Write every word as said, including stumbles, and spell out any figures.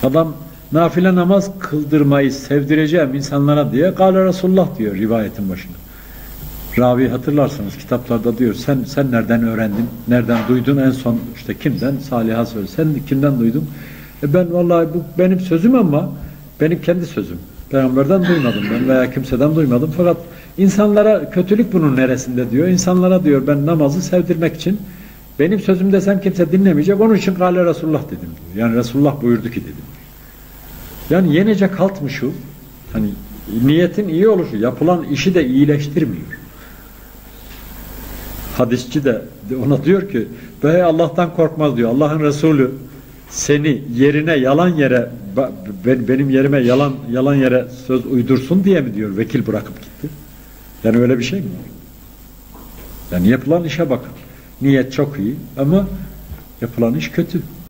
Adam nafile namaz kıldırmayı sevdireceğim insanlara diye Gâle Resulullah diyor rivayetin başında. Ravi hatırlarsanız kitaplarda diyor sen sen nereden öğrendin, nereden duydun en son işte kimden? Salih'a söyle. Sen kimden duydun? E ben vallahi bu benim sözüm ama benim kendi sözüm. Peygamberden duymadım ben veya kimseden duymadım. Fakat insanlara kötülük bunun neresinde diyor. İnsanlara diyor ben namazı sevdirmek için benim sözüm desem kimse dinlemeyecek. Onun için Gâle Resulullah dedim diyor. Yani Resulullah buyurdu ki dedim. Yani yenecek halt mı şu? Hani niyetin iyi oluşu yapılan işi de iyileştirmiyor. Hadisçi de ona diyor ki be Allah'tan korkmaz diyor. Allah'ın Resulü seni yerine yalan yere benim yerime yalan yalan yere söz uydursun diye mi diyor vekil bırakıp gitti. Yani öyle bir şey mi var? Yani yapılan işe bakın. Niyet çok iyi ama yapılan iş kötü.